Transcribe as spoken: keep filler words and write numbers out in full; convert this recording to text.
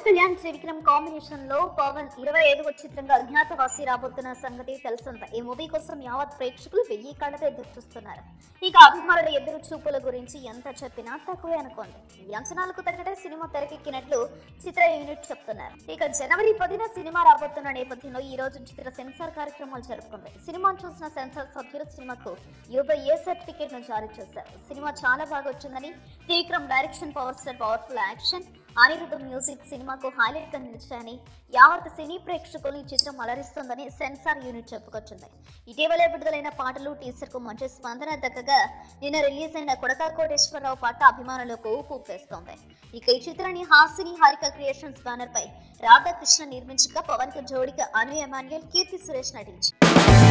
Kalyan Trivikram combination లో పవన్ ఇరవై ఐదవ చిత్రంగా అజ్ఞాతవాసి రాబోతున్న సంగతి తెలిసిందే. ఈ మూవీ కోసం యావత్ ప్రేక్షకులు వెయ్యి కళ్ళతో ఎదురు చూస్తున్నారు. ఇక అభిమానుల ఎదురు చూపుల గురించి ఎంత చెప్పినా తక్కువే అనుకోండి. ఈ అంచనాలకు తగ్గట్టే సినిమా తెరకెక్కినట్లు చిత్ర యూనిట్ చెప్తున్నారు. ఇక జనవరి పదిన సినిమా రాబోతున్న నేపథ్యంలో ఈ రోజు చిత్ర సెన్సార్ కార్యక్రమాలు జరుపుకుంది. సినిమాను చూసిన సెన్సార్ సభ్యులు సినిమాకు యూబై ఏ సర్టిఫికేట్ ను జారీ చేశారు. సినిమా చాలా బాగా వచ్చిందని, Trivikram direction, power star powerful action, Aniruddha music సినిమాకు హైలైట్ గా నిలిచాయని, యావత్ సినీ ప్రేక్షకులు ఈ చిత్రం అలరిస్తుందని సెన్సార్ యూనిట్ చెప్పుకొచ్చింది. ఇటీవలే విడుదలైన పాటలు, టీజర్ కు మంచి స్పందన దక్కగా నిన్న రిలీజ్ అయిన కొడక కోటేశ్వరరావు పాట అభిమానులకు ఊపు ఊపేస్తోంది. ఇక ఈ చిత్రాన్ని హాసిని హారిక క్రియేషన్స్ బ్యానర్ పై రాధాకృష్ణ నిర్మించగా పవన్ కు జోడిగా అను ఎమాన్యుయల్, కీర్తి సురేష్ నటించారు.